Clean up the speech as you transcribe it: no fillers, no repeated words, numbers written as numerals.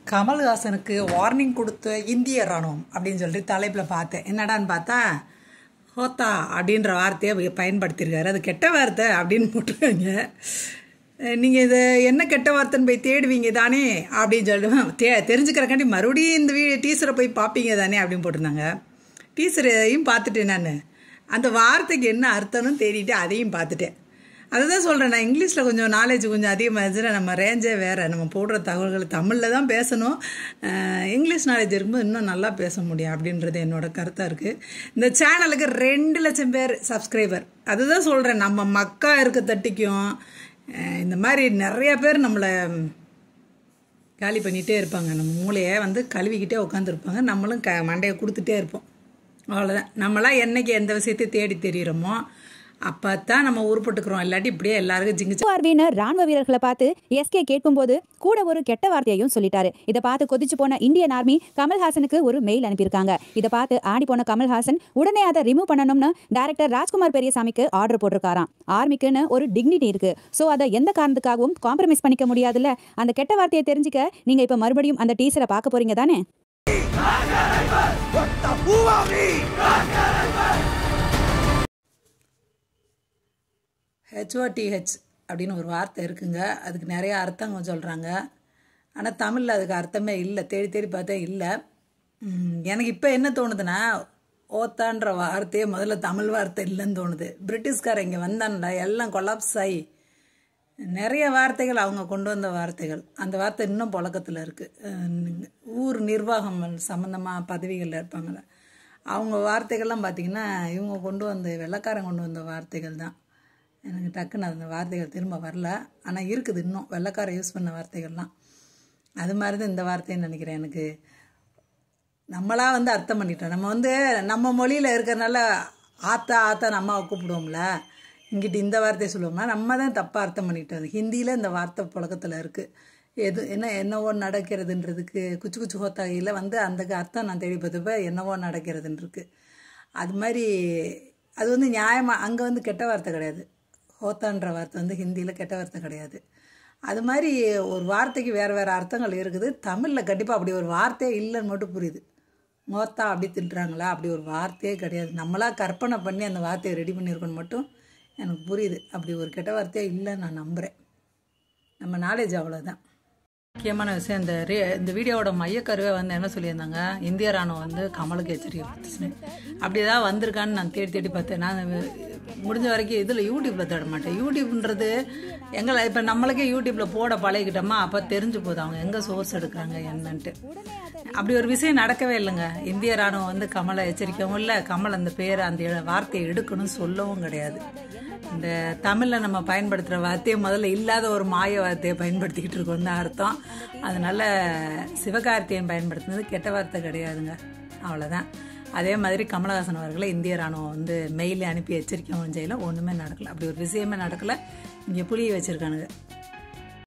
கமல்ஹாசனுக்கு warning கொடுத்த இந்திய ராணுவம் அப்படின்னு சொல்லிட்டு தலைப்பில் பார்த்தேன். என்னடான்னு பார்த்தா ஹோத்தா அப்படின்ற வார்த்தையை பயன்படுத்தியிருக்காரு. அது கெட்ட வார்த்தை அப்படின்னு போட்டிருக்காங்க. நீங்கள் இதை என்ன கெட்ட வார்த்தைன்னு போய் தேடுவீங்க தானே அப்படின்னு சொல்லிட்டு தெரிஞ்சுக்கிறக்காண்டி மறுபடியும் இந்த டீச்சரை போய் பார்ப்பீங்க தானே அப்படின்னு போட்டிருந்தாங்க. டீச்சரையும் பார்த்துட்டேன். நான் அந்த வார்த்தைக்கு என்ன அர்த்தம்னு தேடிட்டு அதையும் பார்த்துட்டேன். அதுதான் சொல்கிறேன், நான் இங்கிலீஷில் கொஞ்சம் நாலேஜ் கொஞ்சம் அதிகமாக இருந்துச்சுன்னா நம்ம ரேஞ்சே வேறு. நம்ம போடுற தகவல்கள் தமிழில் தான் பேசணும். இங்கிலீஷ் நாலேஜ் இருக்கும்போது இன்னும் நல்லா பேச முடியும் அப்படின்றது என்னோட கருத்தாக இருக்குது. இந்த சேனலுக்கு 2 லட்சம் பேர் சப்ஸ்கிரைபர். அதுதான் சொல்கிறேன், நம்ம மக்கா இருக்க தட்டிக்கும் இந்த மாதிரி நிறையா பேர் நம்மளை காலி பண்ணிகிட்டே இருப்பாங்க. நம்ம மூளையை கழுவிக்கிட்டே உட்காந்துருப்பாங்க. நம்மளும் மண்டையை கொடுத்துட்டே இருப்போம். அவ்வளோதான். நம்மளாம் என்னைக்கு எந்த விஷயத்தை தேடி தெரியுறோமோ அப்பதான் நம்ம உருப்பட்டுக்கிறோம். இல்லாட்டி இப்படியே எல்லாருக்கும் ஜிங்கிச்சு. ராணுவ வீரர்களை பார்த்து எஸ்கே கேட்கும்போது கூட ஒரு கெட்ட வார்த்தையையும் சொல்லிட்டாரு. இதை பார்த்து கொதிச்சு போன இந்தியன் ஆர்மி கமல்ஹாசனுக்கு ஒரு மெயில் அனுப்பியிருக்காங்க. இதை பார்த்து ஆடி போன கமல்ஹாசன் உடனே அதை ரிமூவ் பண்ணணும்னு டைரக்டர் ராஜ்குமார் பெரியசாமிக்கு ஆர்டர் போட்டிருக்காராம். ஆர்மிக்குன்னு ஒரு டிக்னிட்டி இருக்கு. ஸோ அதை எந்த காரணத்துக்காகவும் காம்ப்ரமைஸ் பண்ணிக்க முடியாதுல்ல. அந்த கெட்ட வார்த்தையை தெரிஞ்சுக்க நீங்க இப்ப மறுபடியும் அந்த டீச்சரை பார்க்க போறீங்க தானே. HOTH அப்படின்னு ஒரு வார்த்தை இருக்குங்க. அதுக்கு நிறைய அர்த்தங்கள் சொல்கிறாங்க. ஆனால் தமிழில் அதுக்கு அர்த்தமே இல்லை. தேடி தேடி பார்த்தா இல்லை. எனக்கு இப்போ என்ன தோணுதுன்னா, ஓத்தான்ற வார்த்தையே முதல்ல தமிழ் வார்த்தை இல்லைன்னு தோணுது. பிரிட்டிஷ்காரர் இங்கே வந்தான்ல, எல்லாம் கொலாப்ஸ் ஆகி நிறைய வார்த்தைகள் அவங்க கொண்டு வந்த வார்த்தைகள். அந்த வார்த்தை இன்னும் புழக்கத்தில் இருக்குது. ஊர் நிர்வாகம் சம்மந்தமாக பதவிகளில் இருப்பாங்கள்ல, அவங்க வார்த்தைகள்லாம் பார்த்திங்கன்னா இவங்க கொண்டு வந்த வெள்ளைக்காரன் கொண்டு வந்த வார்த்தைகள் தான். எனக்கு டக்குன்னு அந்த வார்த்தைகள் திரும்ப வரல. ஆனால் இருக்குது இன்னும் வெள்ளைக்காரன் யூஸ் பண்ண வார்த்தைகள்லாம். அது மாதிரி தான் இந்த வார்த்தைன்னு நினைக்கிறேன். எனக்கு நம்மளாக அர்த்தம் பண்ணிட்டோம். நம்ம நம்ம மொழியில் இருக்கிறனால ஆத்தா ஆத்தான்னு அம்மாவை கூப்பிடுவோம்ல, இங்கிட்ட இந்த வார்த்தையை சொல்லுவோம்னா நம்ம தான் தப்பாக அர்த்தம் பண்ணிட்டோம். ஹிந்தியில் இந்த வார்த்தை புழக்கத்தில் இருக்குது. என்னவோ நடக்கிறதுன்றதுக்கு குச்சு குச்சு ஹோத்தாகையில் அந்த அர்த்தம் நான் தேடி பார்த்தப்ப என்னவோ நடக்கிறதுன்னு இருக்குது. அது மாதிரி அது நியாயமாக அங்கே கெட்ட வார்த்தை கிடையாது. ஹோத்தான்ற வார்த்தை ஹிந்தியில் கெட்ட வார்த்தை கிடையாது. அது மாதிரி ஒரு வார்த்தைக்கு வேறு வேறு அர்த்தங்கள் இருக்குது. தமிழில் கண்டிப்பாக அப்படி ஒரு வார்த்தையே இல்லைன்னு மட்டும் புரியுது. மோத்தா அப்படி திட்டுறாங்களா, அப்படி ஒரு வார்த்தையே கிடையாது. நம்மளாக கற்பனை பண்ணி அந்த வார்த்தையை ரெடி பண்ணியிருக்கோன்னு மட்டும் எனக்கு புரியுது. அப்படி ஒரு கெட்ட வார்த்தையே இல்லைன்னு நான் நம்புகிறேன். நம்ம நாலேஜ் அவ்வளோதான். முக்கியமான விஷயம், இந்த வீடியோவோட மையக்கருவே என்ன சொல்லியிருந்தாங்க, இந்திய ராணுவம் கமலுக்கு எச்சரிக்கை கொடுத்துச்சுன்னு. அப்படி ஏதாவது வந்திருக்கான்னு நான் தேடி தேடி பார்த்தேன். நான் முடிஞ்ச வரைக்கும் இதில் யூடியூப்பில் தேட மாட்டேன். யூடியூப்ன்றது எங்களை இப்போ நம்மளுக்கே யூடியூப்பில் போட பழகிட்டோமா, அப்போ தெரிஞ்சு போகுது அவங்க எங்கே சோர்ஸ் எடுக்கிறாங்க என்னன்ட்டு. அப்படி ஒரு விஷயம் நடக்கவே இல்லைங்க. இந்திய ராணுவம் கமலை எச்சரிக்கவும் இல்லை, கமல் அந்த பேரை அந்த வார்த்தையை எடுக்கணும்னு சொல்லவும் கிடையாது. இந்த தமிழில் நம்ம பயன்படுத்துகிற வார்த்தையை முதல்ல இல்லாத ஒரு மாய வார்த்தையை பயன்படுத்திக்கிட்டு இருக்கோம் தான் அர்த்தம். அதனால சிவகார்த்தியன் பயன்படுத்தினது கெட்ட வார்த்தை கிடையாதுங்க. அவ்வளோதான். அதே மாதிரி கமலஹாசன் அவர்களை இந்திய ராணுவம் மெயிலே அனுப்பி எச்சரிக்கை செய்யல, ஒன்றுமே நடக்கலை. அப்படி ஒரு விஷயமே நடக்கலை. இங்கே புளியை வச்சுருக்கானுங்க.